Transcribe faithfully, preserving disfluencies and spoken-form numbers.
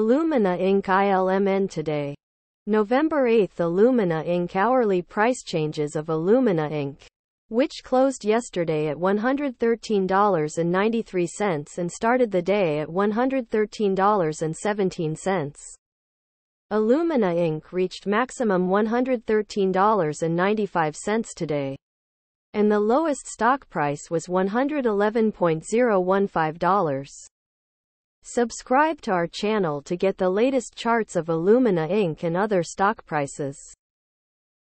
Illumina Incorporated I L M N today. November eighth. Illumina Incorporated hourly price changes of Illumina Incorporated, which closed yesterday at one hundred thirteen dollars and ninety-three cents and started the day at one hundred thirteen dollars and seventeen cents. Illumina Incorporated reached maximum one hundred thirteen dollars and ninety-five cents today, and the lowest stock price was one hundred eleven dollars and fifteen cents. Subscribe to our channel to get the latest charts of Illumina Incorporated and other stock prices.